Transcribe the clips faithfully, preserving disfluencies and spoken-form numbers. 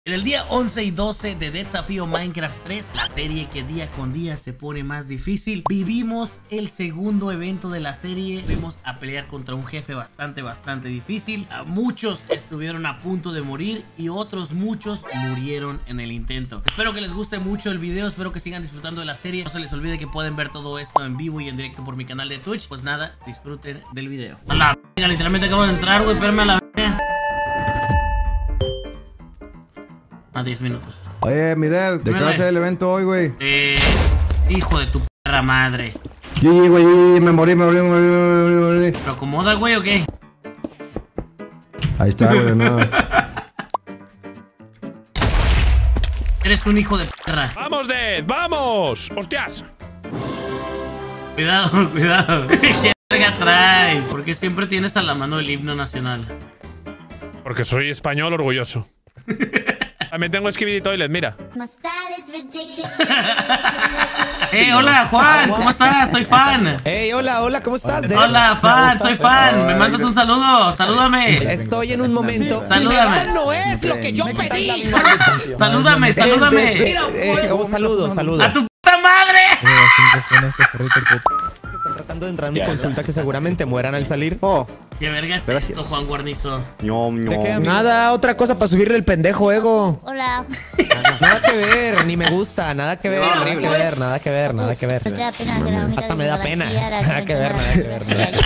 En el día once y doce de Desafío Minecraft tres, la serie que día con día se pone más difícil, vivimos el segundo evento de la serie. Vimos a pelear contra un jefe bastante, bastante difícil. A muchos estuvieron a punto de morir y otros muchos murieron en el intento. Espero que les guste mucho el video, espero que sigan disfrutando de la serie. No se les olvide que pueden ver todo esto en vivo y en directo por mi canal de Twitch. Pues nada, disfruten del video. A la verga, literalmente acabo de entrar, güey, espérame a la verga. A diez minutos. Oye, Midel, ¿de qué va a ser el evento hoy, güey? Eh, hijo de tu perra madre. Sí, güey, me morí, me morí, me morí, me morí. ¿Lo acomoda, güey, o qué? Ahí está, güey, no. Eres un hijo de perra. ¡Vamos, Dead! ¡Vamos! ¡Hostias! Cuidado, cuidado. ¿Qué verga traes? Porque siempre tienes a la mano el himno nacional. Porque soy español orgulloso. También tengo Skibidi Toilet, mira. Eh, hola, Juan, ¿cómo estás? Soy fan. Hey, hola, hola, ¿cómo estás? Dave? Hola, fan, soy fan. ¿Me mandas un saludo? Salúdame. Estoy en un momento. Salúdame. Esto no es lo que yo pedí. Salúdame, salúdame. Eh, eh, un saludo, saludo. ¡A tu puta madre! Están tratando de entrar en mi consulta que seguramente mueran al salir. Oh, ¿Qué verga es gracias. esto, Juan Guarnizo? ñom, ¿De qué, ñom. amigo? Nada, otra cosa para subirle el pendejo ego. Hola. Nada que ver, ni me gusta, nada que ver, No, nada que horrible. ver, nada que ver, nada que ver. Me da pena que la única Hasta me da pena. tecnología, la Nada que ver, nada que ver, nada que ver.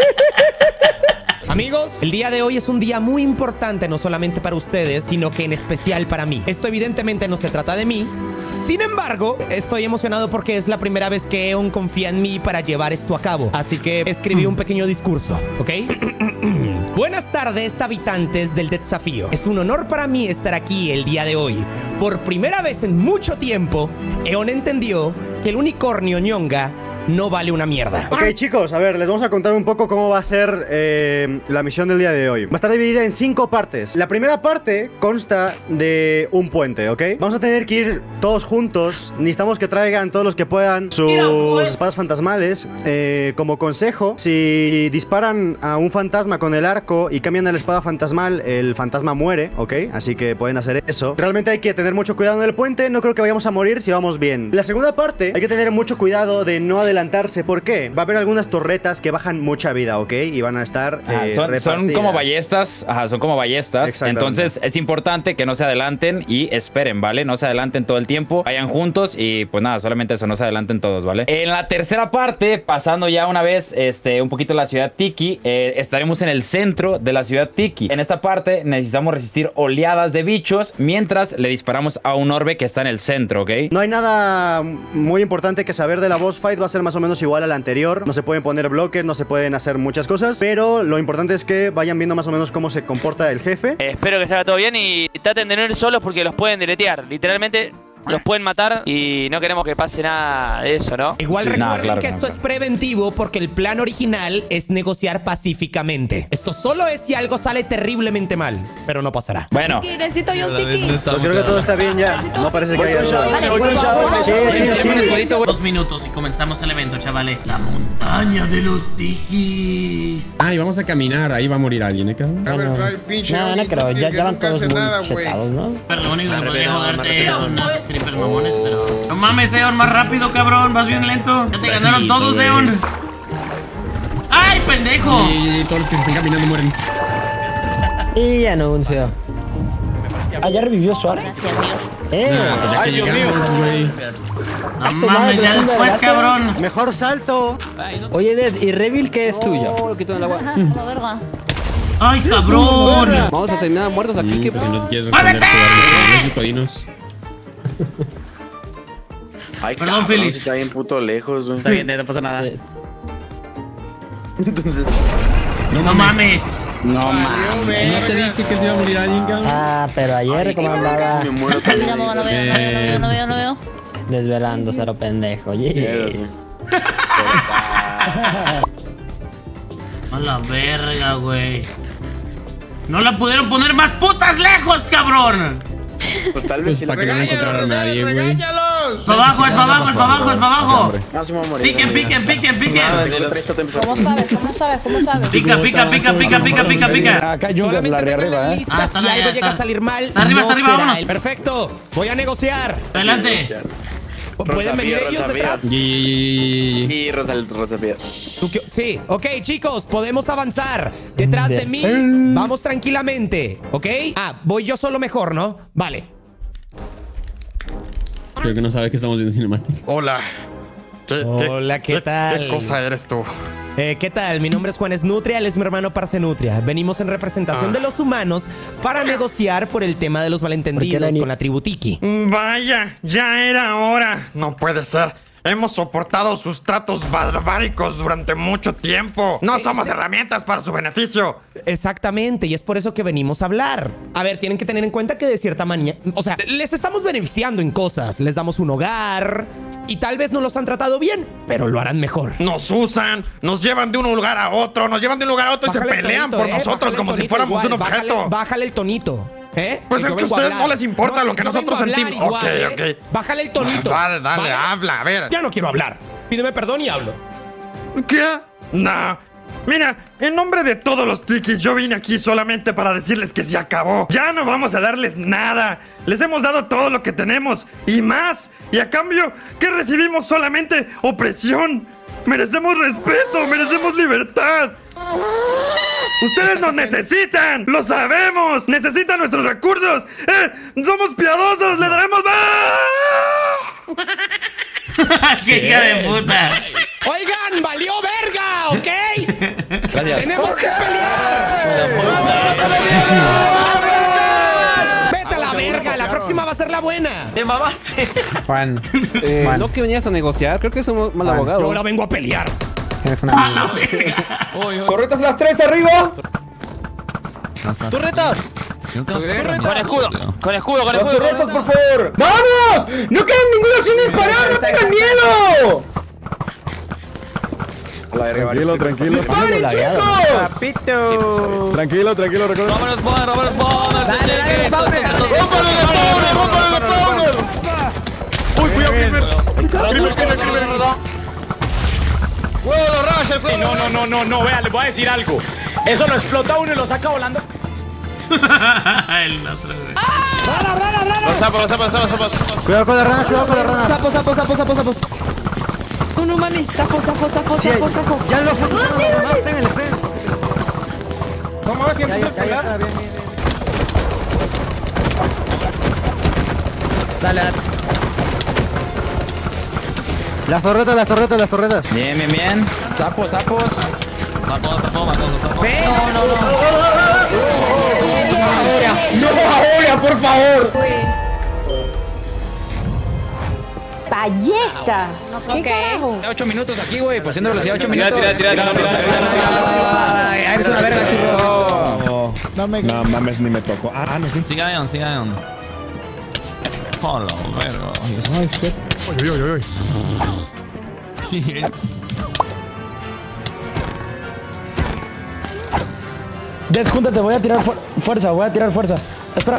Sí, Amigos, el día de hoy es un día muy importante, no solamente para ustedes, sino que en especial para mí. Esto evidentemente no se trata de mí. Sin embargo, estoy emocionado porque es la primera vez que Eon confía en mí para llevar esto a cabo. Así que escribí un pequeño discurso, ¿ok? Buenas tardes, habitantes del Desafío. Es un honor para mí estar aquí el día de hoy. Por primera vez en mucho tiempo, Eon entendió que el unicornio ñonga no vale una mierda. Ok, chicos, a ver, les vamos a contar un poco cómo va a ser eh, la misión del día de hoy. Va a estar dividida en cinco partes. La primera parte consta de un puente, ¿ok? Vamos a tener que ir todos juntos. Necesitamos que traigan todos los que puedan sus espadas fantasmales. Eh, como consejo, si disparan a un fantasma con el arco y cambian a la espada fantasmal, el fantasma muere, ¿ok? Así que pueden hacer eso. Realmente hay que tener mucho cuidado en el puente. No creo que vayamos a morir si vamos bien. La segunda parte, hay que tener mucho cuidado de no adelantar adelantarse. ¿Por qué? Va a haber algunas torretas que bajan mucha vida, ¿ok? Y van a estar ah, eh, son, son como ballestas. Ajá, son como ballestas. Entonces es importante que no se adelanten y esperen, ¿vale? No se adelanten todo el tiempo. Vayan juntos y pues nada, solamente eso, no se adelanten todos, ¿vale? En la tercera parte, pasando ya una vez este, un poquito la ciudad Tiki, eh, estaremos en el centro de la ciudad Tiki. En esta parte necesitamos resistir oleadas de bichos mientras le disparamos a un orbe que está en el centro, ¿ok? No hay nada muy importante que saber de la boss fight. Va a ser más o menos igual a la anterior. No se pueden poner bloques, no se pueden hacer muchas cosas, pero lo importante es que vayan viendo más o menos cómo se comporta el jefe. Eh, espero que salga todo bien y traten de no ir solos porque los pueden deletear. Literalmente los pueden matar y no queremos que pase nada de eso, ¿no? Igual Sí, recuerden nada, claro que que no, esto claro. es preventivo porque el plan original es negociar pacíficamente. Esto solo es si algo sale terriblemente mal, pero no pasará. Bueno, necesito yo un tiki. Pues creo que todo está bien ya. No parece que haya dudas. Dos minutos y comenzamos el evento, chavales. La montaña de los tikis. Ah, y vamos a caminar, ahí va a morir alguien, ¿eh, cabrón? A ver, el pinche. No, no creo, ya, ya van todos muy nada, güey. chetados, ¿no? Pero lo único que podría joderte es unos creeper mamones, pero... No mames, Eon, más rápido, cabrón. Vas bien lento. Ya te ganaron todos, Eon. ¡Ay, pendejo! Y todos los que estén caminando mueren. Y anuncio. Ah, ya revivió Suárez. Gracias, Dios. Eh, Ya que llegamos, güey. No mames, ya después, cabrón. Mejor salto. oye, Ded, ¿y Revil qué es tuyo? Como verga. ¡Ay, cabrón! Vamos a terminar muertos Sí, pues si no quieres responder tu arma, dinos. Ay, Perdón, cabrón, Félix. si está bien puto lejos, güey. Está bien, no pasa nada. Entonces, No mames. No mames. No te dije que se iba a morir alguien, cabrón. Ah, pero ayer, como hablaba, casi me muero también. Mira, no veo, no veo, no veo, no veo, no veo. desvelándose a lo pendejo. Eso, Yes. sí. A la verga, güey. No la pudieron poner más putas lejos, cabrón. Pues tal vez si Para que no me encontrara nadie, güey. para abajo, es para abajo, es para abajo, es para abajo. No, se me va a morir. Piquen, piquen, piquen, piquen. ¿Cómo sabes? ¿Cómo sabes? ¿Cómo sabes? Pica, pica, pica, pica, pica, pica, pica. Acá hay Junker, la de arriba, eh. Ah, está Si allá, algo está. llega a salir mal, Está arriba, no está arriba, será vámonos. él. Perfecto, voy a negociar. Adelante. ¿Pueden venir ellos detrás? Y Rosal, Rosapía. ¿Tú qué- Sí, ok, chicos, podemos avanzar. Detrás de mí, vamos tranquilamente, ¿ok? Ah, voy yo solo mejor, ¿no? Vale. Creo que no sabes que estamos viendo cinemática. Hola. ¿Qué, qué- Hola, ¿qué qué- tal? ¿Qué cosa eres tú? Eh, ¿Qué tal? Mi nombre es Juan Esnutria, él es mi hermano Parcenutria. Venimos en representación Ah. de los humanos para negociar por el tema de los malentendidos con la tribu Tiki. Vaya, ya era hora. No puede ser. Hemos soportado sus tratos barbáricos durante mucho tiempo. No somos herramientas para su beneficio. Exactamente, y es por eso que venimos a hablar. A ver, tienen que tener en cuenta que de cierta manera, o sea, les estamos beneficiando en cosas. Les damos un hogar y tal vez no los han tratado bien, pero lo harán mejor. Nos usan, nos llevan de un lugar a otro, nos llevan de un lugar a otro y Bájale se el pelean tonito, por eh, nosotros bájale como el si tonito fuéramos igual, un objeto. Bájale, bájale el tonito. ¿Eh? Pues Yo es que a vengo a ustedes hablar. no les importa lo que yo nosotros vengo a hablar sentimos. igual, Ok, ¿eh? ok. Bájale el tonito. Dale, dale, ¿vale? habla, a ver. Ya no quiero hablar. Pídeme perdón y hablo. ¿Qué? Nah. Mira, en nombre de todos los tikis, yo vine aquí solamente para decirles que se acabó. Ya no vamos a darles nada. Les hemos dado todo lo que tenemos y más. Y a cambio, ¿qué recibimos? Solamente opresión. Merecemos respeto, merecemos libertad. Ustedes nos necesitan, lo sabemos. Necesitan nuestros recursos. Eh, somos piadosos, le daremos más. ¡Qué hija de puta! Oigan, valió verga, ¿ok? Gracias. Tenemos que pelear. Vete a la verga, la próxima va a ser la buena. ¡Te mamaste! Juan, eh, no que venías a negociar, creo que es un mal abogado. Yo ahora vengo a pelear. Tienes una amiga. Corretas las tres arriba. ¡Torretas! Con escudo, con escudo, con Las escudo. torretas, por favor. ¡Vamos! ¡No quedan ninguno sin disparar! ¡No tengan miedo! Tranquilo, tranquilo. ¡Disparen, chicos! Tranquilo, tranquilo, recuerda. Vámonos, Bonner, vámonos, Bonner. Dale, dale, ¡Rómpale el spawner! ¡Rómpale el spawner! ¡Uy, cuidado, Creeper! ¡Creeper, Creeper, Creeper! ¡Huevo, lo raya, el juego! No, no, no, no, no, vea, les voy a decir algo. Eso lo explota uno y lo saca volando. El otro, güey. Los sapos, los sapos, los sapos. Cuidado con las ranas, cuidado con las ranas. Sapos, sapos, sapos, sapos, sapos. No, no mames, sapo, sapo, sapo, Sí, sapo, sapo. ya lo funcionó, ténganle, ténganle. ¿Cómo va? ¿Quién empieza a pegar? Dale, dale. Las torretas, las torretas, las torretas. Bien, bien, bien. Sapos, sapos. Sapo, sapo, mató, sapo. No, no, no. ¡No, ahora, por favor! Ballesta. ¿Qué Ok. carajo? ocho minutos aquí, güey. Pues siendo velocidad ocho minutos. Tira, tira, tira, tira, tira. Ay, eres una verga, churro. No mames, ni me tocó. Ah, ah, no, sí. Siga on, siga on. Hola, verga. Ay, shit. Uy, uy, uy, uy. Sí, es. Dead, júntate, voy a tirar fu- fuerza, voy a tirar fuerza. Espera.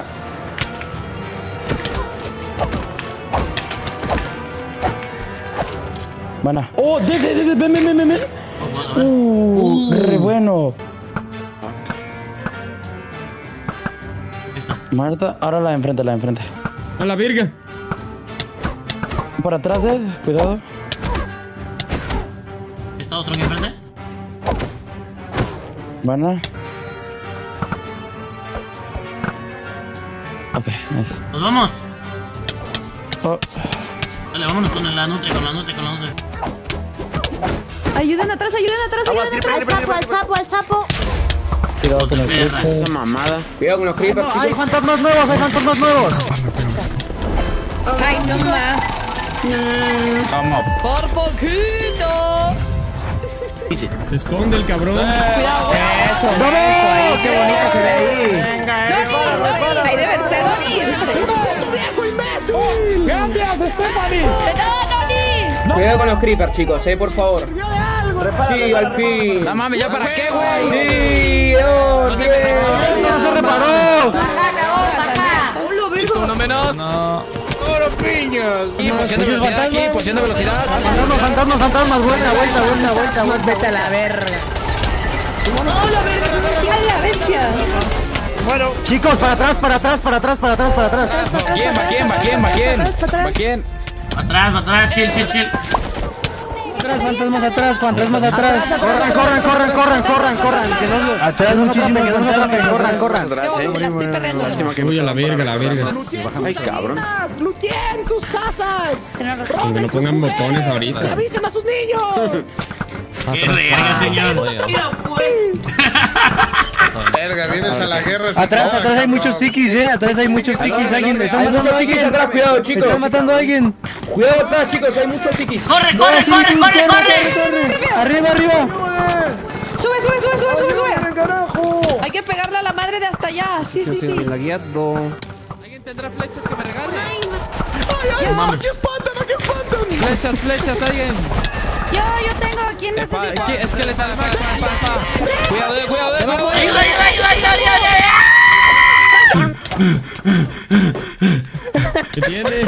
Buena. Oh, Dead, Dead, Dead, ven, ven, ven, ven, ven. Uh, re bueno. Marta, ahora la de enfrente, la de enfrente. A la virga. Por atrás, Dead, cuidado. ¿Está otro aquí enfrente? Buena. Ok, nice. ¿Nos vamos? Oh. Dale, vámonos con la nutria, con la nutria, con la nutria. Ayuden atrás, ayuden atrás, ayuden atrás. Al sapo, al sapo, al sapo. Cuidado con el Perras. creeper. Esa mamada. Cuidado con los creepers, Hay fantasmas nuevos, hay fantasmas nuevos. Ay, no más. Vamos. Por poquito. Se esconde el cabrón. Cuidado, Eso, eso, ahí, qué bonito se ve ahí. Doni, Doni. Ahí debe ser Doni. ¡Viejo imbécil! ¡Gracias, Stephanie! No, Doni. Cuidado con los creepers, chicos, eh, por favor. Sí, al fin. No mames, ¿ya para qué, güey? Sí, oh, No se bien. me- ¡No se reparó! Baja, cagón, baja. Uno menos. No. las piñas. Y poción de velocidad aquí, poción de velocidad. Fantasmas, fantasmas, fantasmas. Buena, vuelta, buena, vuelta. Vete a la verga. ¡No, la verga! ¡A la bestia! Bueno. Chicos, para atrás, para atrás, para atrás, para atrás, para atrás. ¿Quién? ¿Va quién? ¿Va quién? ¿Va quién? ¿Va quién? Atrás, atrás, chill, chill, chill. Atrás, fantasmas atrás, fantasmas atrás. Corran, corran, corran, corran, corran, corran. Que no atrás muchísimo, que no se atrapen, corran, corran. Ya estoy perdiendo. Uy, a la verga, la verga. Ay, cabrón. ¡Lutien sus casas! Aunque no pongan botones ahorita. ¡Avisen a sus niños! ¡Qué verga, señor! Verga, vienes a la guerra. Atrás, atrás hay muchos tikis, eh. Atrás hay muchos tikis. Alguien está matando a alguien. Cuidado, chicos. Está matando a alguien. Cuidado atrás, chicos, hay muchos tikis. ¡Corre, corre, corre, corre, corre! Arriba, arriba. ¡Sube, sube, sube, sube, sube, sube! Hay que pegarle a la madre de hasta allá. Sí, sí, sí. Lagueado. ¿Alguien tendrá flechas que me regale? Ay, ¡Ay, ay! ¡Aquí espantan, aquí espantan! Flechas, flechas, alguien. Yo, yo tengo. ¿Quién necesita? Es que le está. Cuidado, eh, cuidado, eh. ¡Ayuda, ayuda, ayuda, ayuda, ayuda! ¿Qué tiene?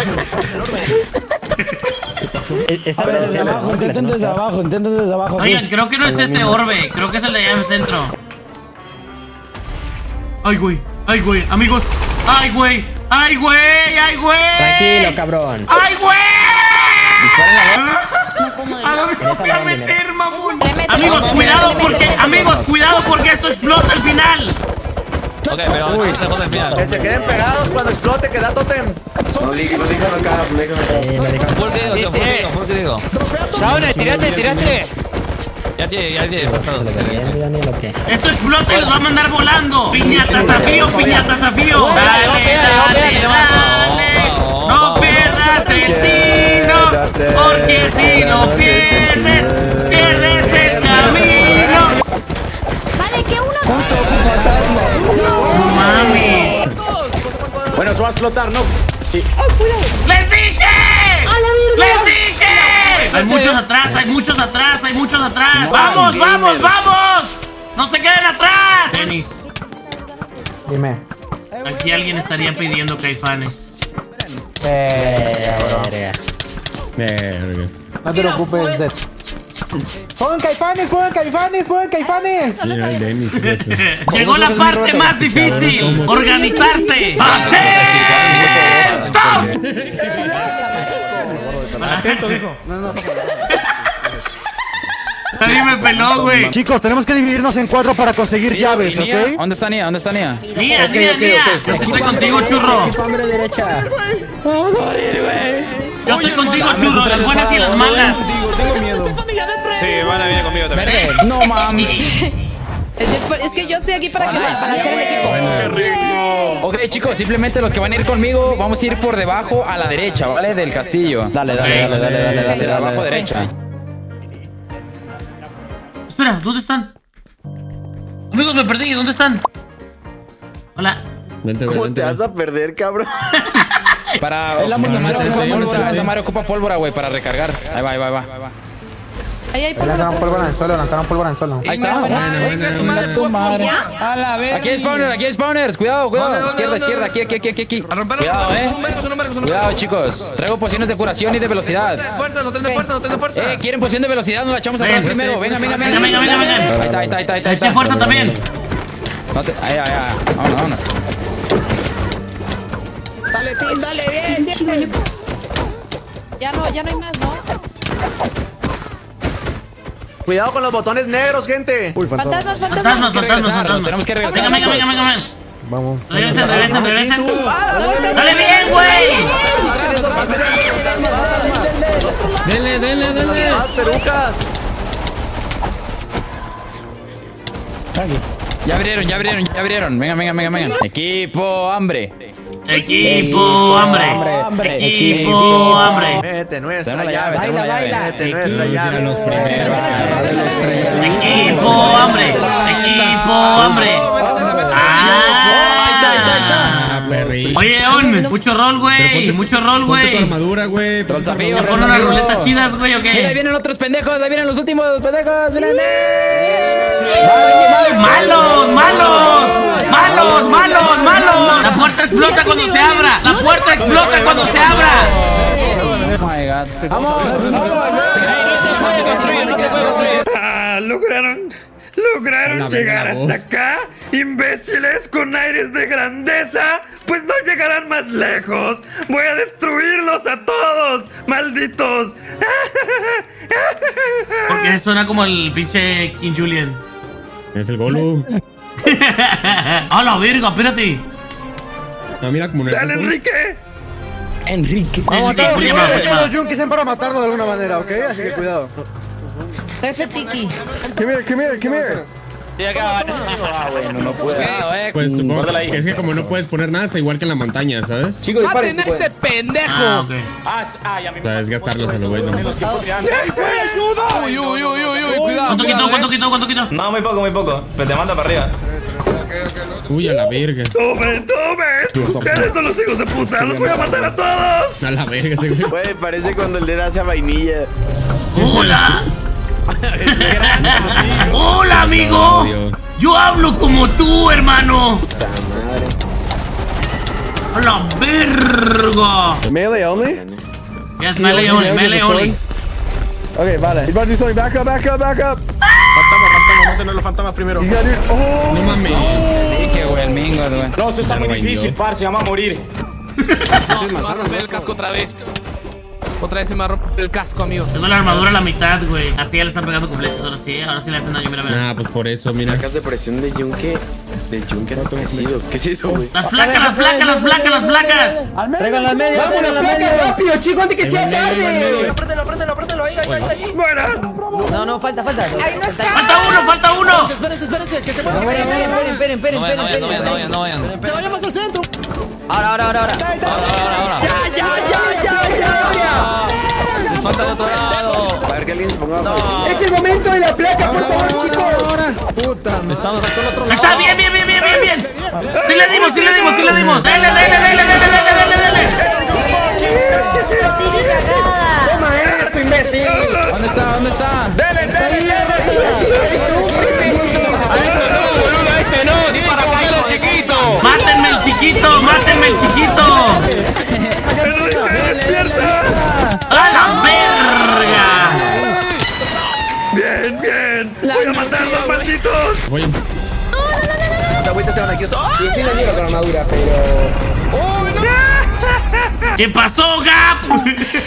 A ver, desde abajo, intenten desde abajo, intenten desde abajo. Oigan, creo que no es este orbe. Creo que es el de allá en el centro. Ay, güey. Ay, güey. Amigos. Ay, güey. Ay, güey. Ay, güey. Tranquilo, cabrón. Ay, güey. ¿A dónde me voy a meter, mamón? Amigos, cuidado porque, amigos, cuidado porque eso explota al final. Ok, pero no se jode al final. Que se queden pegados cuando explote, que da totem. No digan, no digan acá, no digan acá. Full que digo, tío, full que digo, full que digo. Shaune, tírate, tírate. Ya tiene, ya tiene pasado. Esto explota y los va a mandar volando. Piñata desafío, piñata desafío. Dale, dale, dale. No pierdas el tino, porque si no pierdes, pierdes el camino. Vale, que uno. No mami. Bueno, eso va a explotar, ¿no? Sí. ¡Les dije! ¡Les dije! Hay muchos atrás, hay muchos atrás, hay muchos atrás. ¡Vamos, vamos, vamos! ¡No se queden atrás! Denis. Dime. Aquí alguien estaría pidiendo caifanes. Verga. Verga. No te preocupes, Death. ¡Pongan caifanes, pongan caifanes, pongan caifanes! Sí, el Dennis. Llegó la parte más difícil. Organizarse. ¡Atentos! Atento, dijo. No, no. Nadie me peló, güey. Chicos, tenemos que dividirnos en cuatro para conseguir Sí, llaves, Nia, ¿ok? ¿Dónde está Nia? ¿Dónde está Nia? Nia, Ok, Nia, ok, Nia. ok. Yo estoy contigo, churro. Hombre derecha. Vamos a morir, güey. Yo estoy contigo, churro. Las buenas y las malas. Tengo miedo. Sí, van a venir conmigo también. No mames. Es, es que yo estoy aquí para, que, para hacer el equipo. Ok, chicos, simplemente los que van a ir conmigo, vamos a ir por debajo a la derecha, ¿vale? Del castillo. Dale, dale, dale, dale, dale, dale. De abajo derecha. Espera, ¿dónde están? Amigos, me perdí. ¿Dónde están? Hola. Vente, güey, ¿Cómo vente, te güey. vas a perder, cabrón? Para... Es la munición, Esta es la madre- munición. esta madre ocupa pólvora, güey, para recargar. Ahí va, ahí va, ahí va. Ahí hay Lanzaron pólvora en el suelo, lanzaron pólvora en el suelo. Ahí está. Venga, tu madre, por favor. A la vez. Aquí hay spawners, aquí hay spawners. Cuidado, cuidado. ¿Dónde, dónde, Izquierda, dónde, izquierda, dónde? aquí, aquí, aquí, aquí. A romper, Cuidado, romper, eh. son números, son números, son Cuidado, números. chicos. Traigo pociones de curación y de velocidad. Fuerza, no tenés fuerza, no tenés fuerza. Eh, ¿quieren poción de velocidad? Nos la echamos atrás Ven, primero. Venga, venga, venga. Venga, venga, venga, venga. Ahí está, ahí está, ahí está, ahí está. Le eché fuerza también. No te... Ahí, ahí, ahí. Vámonos, vámonos. Dale, Tim, dale, bien, bien. Ya no, ya no hay más, ¿no? Cuidado con los botones negros, gente. Uy, Fantasmas, Fantasmas, fantasmas. fantasmas, fantasmas. Tenemos que regresar. Venga, venga, venga, venga, venga. Vamos. Regresen, regresen, regresen. ¿Dónde está? ¡Dale bien, güey! Dele, dele, dele. Más perucas. Ya abrieron, ya abrieron, ya abrieron. Venga, venga, venga, venga. Equipo, hambre. Equipo, hambre. Equipo, hambre. Mete nuestra Tenemos la llave, llave. tenemos la llave. Mete nuestra Equipos llave. a los primeros. Equipo, hambre. Equipo, hambre. Ah, perrito. Oye, On, mucho rol, güey. Mucho rol, Ponte tu güey. armadura, güey. Troll Ponte tu desafío, ¿Me armadura. ponen unas ruletas chidas, güey, o Mira, ahí qué? vienen otros pendejos, ahí vienen los últimos pendejos. Miren. ¡Malos, malos! ¡Malos, malos, malos! La puerta explota cuando se abra. La puerta explota cuando se abra! Oh my god. ¡Vamos! Ah, lograron. ¿Lograron llegar hasta acá? ¿Imbéciles con aires de grandeza? Pues no llegarán más lejos. Voy a destruirlos a todos, malditos. Porque suena como el pinche King Julian. Es el Gollum. ¡A la verga! Espérate. No, mira como un ¡Dale, Enrique! Enrique. Vamos a sí, sí, todos, sí, sí, todos sí. Junkisen para matarlo de alguna manera, ¿ok? Así que cuidado. Jefe Tiki. Come here, come here, come here. Estoy acá. Ah, bueno, no puedo. Pues supongo Guárdala ahí. que es que como no puedes poner nada, es igual que en la montaña, ¿sabes? Chicos, disparen. ¡Maten a ese pendejo! Ah, ok. Ah, ah, ya me O sea, es gastarlos en lo güey. ¿no? Uy, uy, uy, uy, uy, cuidado. ¿Cuánto quitó? cuidado, ¿Cuánto eh. quitó? ¿Cuánto quitó? No, muy poco, muy poco. Pero te manda para arriba. Uy, a la verga. ¡Tomen, tomen! ¡Ustedes son los hijos de puta! ¡Los voy a matar a todos! A la verga ese güey. Güey, parece cuando el dedo hace vainilla. ¡Hola! ¡Hola, amigo! Yo hablo como tú, hermano. ¡A la verga! Melee only? Yes, melee only, melee only. Ok, vale. He's about to do something. Back up, back up, back up. Fantasma, fantasma, maten a los fantasmas primero. He's gotta do. Oh! No mames. Dije, güey, el mingo, güey. No, esto está muy difícil, parce, vamos a morir. No, se me va a romper el casco otra vez. Otra vez se me va a romper el casco, amigo. Tengo la armadura a la mitad, güey. Así ya le están pegando completo, solo sí. Ahora sí le hacen daño, mira, mira. Ah, pues por eso, mira. Sacas de presión de Yunque. De Yunque no conocido. ¿Qué es eso, güey? Las placas, las placas, las placas, las placas. Traigan las medias, traigan las medias. rápido, chicos, antes que sea tarde. Préndelo, préndelo, préndelo. Ahí, ahí, ahí, ahí. ¡Mueran! No, no, falta, falta. Ahí no está. ¡Falta uno, falta uno! Espérense, espérense, que se No, mueva. esperen, esperen, esperen, esperen, No vayan, no vayan, no vayan, no vayan, no vayan. Se vaya más al centro. Ahora, ahora, ahora, ahora. Ya, ya, ya, ya, ya, ya. Les falta de otro lado. A ver que alguien se ponga. Es el momento de la placa, por favor, chicos. Puta, me Estamos al otro lado. Está bien, bien, bien, bien, bien, bien. Sí le dimos, sí le dimos, sí le dimos. Dale, dale, dale, dale, dale, dale, dale. Tiki cagada. Toma esto, imbécil. ¿Dónde está? ¿Dónde está? ¡Dele, dele! este no, ni para caer el chiquito. Mátenme el chiquito, mátenme el chiquito. ¡Enrique, despierta! ¡A la verga! ¡Bien, bien! ¡Voy a matarlos, malditos! Oye, Esta vuelta se van aquí. Sí, sí le digo con armadura, pero... ¿Qué pasó, Gap?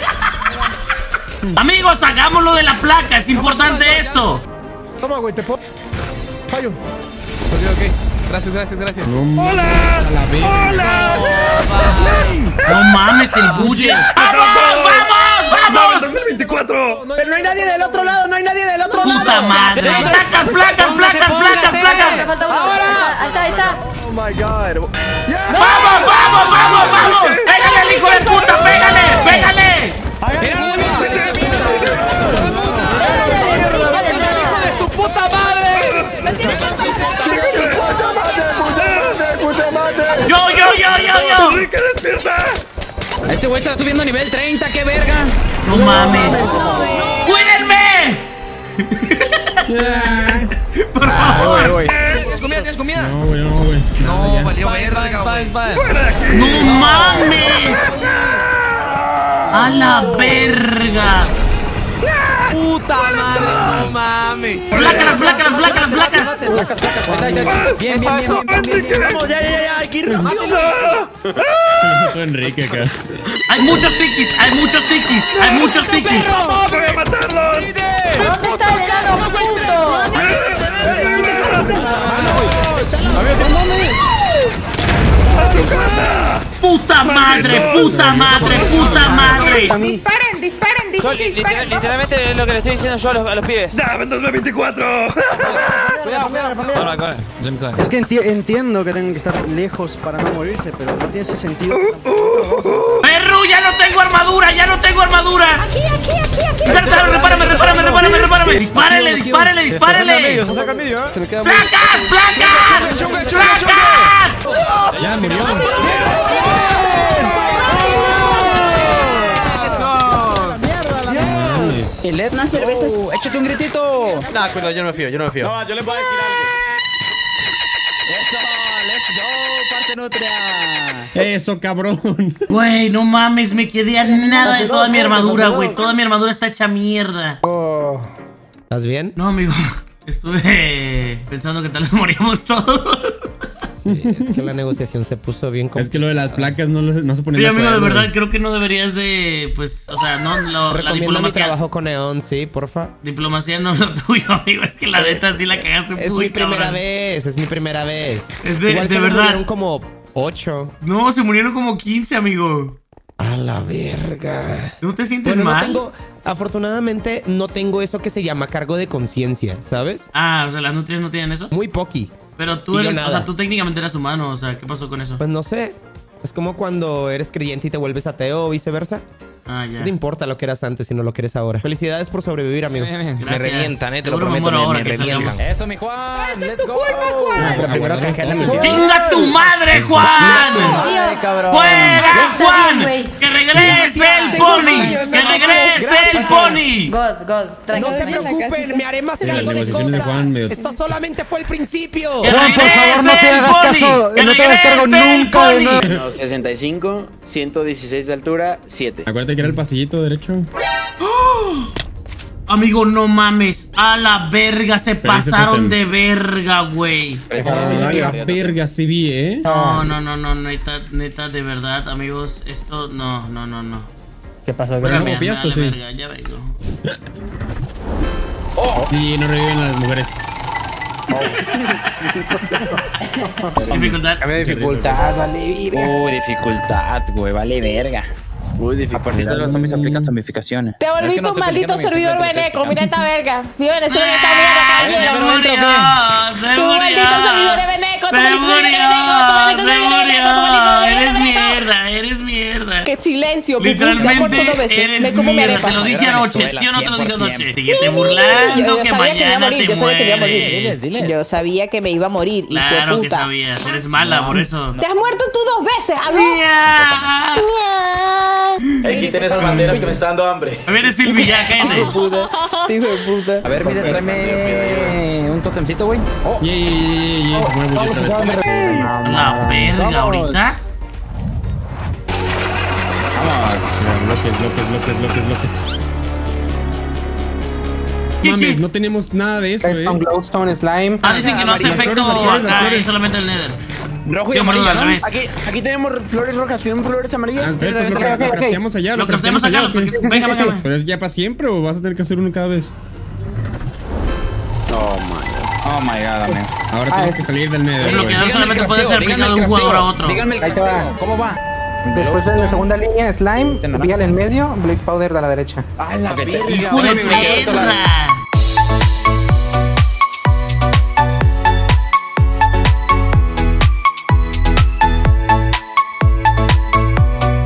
Amigos, hagámoslo de la placa, es importante eso. Toma, güey, te puedo. Fallo. Ok, ok. Gracias, gracias, gracias. ¡Hola! a la verga. ¡Hola! No mames, el bulle. ¡Vamos, vamos, ¡No, vamos! dos mil veinticuatro! Pero no hay nadie del otro lado, no hay nadie del otro lado. ¡Puta madre! ¡Placas, placas, placas, placas, Me placas! falta uno. Ahí está, ahí está. Oh my god. ¡Vamos, vamos, vamos, vamos! ¡Pégale al hijo de puta! ¡Pégale, pégale! ¡Hijo de su puta madre! ¡Yo, yo, yo, yo, yo! ¡Enrique, despierta! Este güey está subiendo a nivel treinta, qué verga. ¡No mames! ¡Cuídenme! Por favor. ¿Tienes comida? ¿Tienes comida? No, güey, no, güey. No, valió verga, güey. ¡Fuera de aquí! ¡No mames! ¡A la verga! ¡Puta madre! ¡No mames! ¡Placas, placas, placas, placas! Bien, bien, bien, bien, bien, bien. Vamos, ya, ya, ya, hay que ir rápido. Enrique acá. Hay muchos tikis, hay muchos tikis, hay muchos tikis. ¡Voy a matarlos! ¿Dónde está el enano puto? ¡A su casa! ¡Puta madre, puta madre, puta madre! Disparen, disparen, Yo, disparen, li- literal- disparen. literalmente es lo que le estoy diciendo yo a los, a los pibes. ¡Dame dos mil veinticuatro! Es que enti- entiendo que tengan que estar lejos para no morirse, pero no tiene ese sentido. ¡Perro, ya no tengo armadura, ya no tengo armadura! Aquí, aquí, aquí, aquí. Espera, repárame, repárame, repárame, repárame. Dispárele, dispárele, dispárele. ¡Placas, placas! ¡Placas! Ya murió. El Ed, una cerveza. Échate un gritito. Nah, cuidado, yo no me fío, yo no me fío. No, yo les voy a decir algo. Eso, let's go, parce. nutria. Eso, cabrón. Güey, no mames, me quedé a nada de toda mi armadura, güey. Toda mi armadura está hecha mierda. ¿Estás bien? No, amigo. Estuve pensando que tal vez moríamos todos. Sí, es que la negociación se puso bien complicada. Es que lo de las placas no, lo, no se ponía Sí, amigo, de verdad, güey. creo que no deberías de, pues, o sea, no, lo, la Recomiendo mi diplomacia. trabajo con Neon, sí, porfa. Diplomacia no es lo tuyo, amigo. Es que la neta sí la cagaste un Es muy mi primera cabrón. vez, es mi primera vez. Es de, Igual de se me verdad. murieron como ocho. No, se murieron como quince, amigo. A la verga. ¿No te sientes Bueno, no mal? tengo, afortunadamente no tengo eso que se llama cargo de conciencia, ¿sabes? Ah, o sea, las nutrias no tienen eso. Muy poqui. Pero tú, Y yo eres, o nada. sea, tú técnicamente eras humano, o sea, ¿qué pasó con eso? Pues no sé. Es como cuando eres creyente y te vuelves ateo o viceversa. Ah, ya. No te importa lo que eras antes, sino lo que eres ahora. Felicidades por sobrevivir, amigo. Me revientan, eh, te lo Seguro me prometo, muero me, ahora me que revientan. salgamos. Eso, mi Juan, let's tu go. culpa, Juan. Pero primero canjea la misión. ¡Chinga tu madre, Juan! Madre, cabrón. ¡Fuera, Juan! güey. ¡Que regrese el pony! ¡Que regrese el pony! God, God, No tranquilo. se preocupen, me haré más Sí, las cargo de negociaciones de cosas. Juan medio- Esto solamente fue el principio. ¡Que Juan, por favor, no te regrese el hagas pony! caso, ¡Que no te hagas cargo regrese el nunca de pony! nada. Menos sesenta y cinco, ciento dieciséis de altura, siete. Acuérdate que era el pasillito derecho. Amigo, no mames. A la verga, se Pero ese pasaron tótem. de verga, güey. Ah, la verga, sí vi, ¿eh? No, no, no, no, neta, neta, de verdad, amigos, esto, no, no, no, no. ¿Qué pasó? Espérame, ¿no copiaste, dale, sí? verga, ya vengo. Y no reviven a las mujeres. Dificultad. Cambia de dificultad, vale. Uy, dificultad, güey, vale verga. Uy, A partir de los zombies aplican zombificaciones. Te volví Es que no tu estoy maldito aplicando servidor mi estoy veneco. Mira aplicando. esta verga. Vive Venezuela esta mierda, ¡Se caballero. murió! ¡Se Tu maldito servidor murió! veneco. Tu ¡Se maldito servidor murió! veneco. Tu ¡Se maldito servidor murió! veneco. Tu maldito ¡Eres servidor veneco. mierda! ¡Eres mierda! ¡Qué silencio! Pupú, te Literalmente aporto dos veces. Me eres como mi mierda. arepa. Te lo dije Era anoche, Venezuela, ¿sí o no te lo dije cien por anoche? ciento. Síguete Yo, burlando yo que sabía que me iba a mañana morir. te Yo sabía que me iba a morir. mueres. Diles, diles. Yo sabía que me iba a morir. Hijo de Claro que puta. sabías, eres mala por eso. Te has muerto tú dos veces. ¿Aló? ¡Ya! Hey, quiten esas banderas que me está dando hambre. A ver, Silvi, ya, gente. Hijo de puta. A ver, mire, tráeme un totemcito, güey. Oh, Ye, ye, ye, ye, se mueve mucho otra vez. La verga, ahorita. vamos. Bloques, bloques, bloques, bloques, bloques. ¿Qué, Mames, qué? no tenemos nada de eso, eh. Glowstone, Slime. Ah, dicen que no hace Las efecto flores, las flores, las acá, flores. es solamente el Nether. Rojo y Yo, perdón, amarillo, al ¿no? revés. Aquí, aquí tenemos flores rojas, tenemos flores amarillas. Ah, espera, pues lo ok, cra- ok, lo ok. crafteamos allá. Lo crafteamos acá, ¿o lo qué? crafteamos- venga, venga, venga. ¿Pero es ya para siempre o vas a tener que hacer uno cada vez? Oh my Oh my god, amigo. Ahora Ah, tienes es- que salir del Nether. El bloqueador güey. solamente puede ser aplicado de un jugador a otro. Díganme el Ahí te va. crafteo, ¿cómo va? Después en la segunda línea, Slime, Ten, ¿no? Vial en medio, Blaze Powder de la derecha. Ah, la verga. ¡Hijo de perra!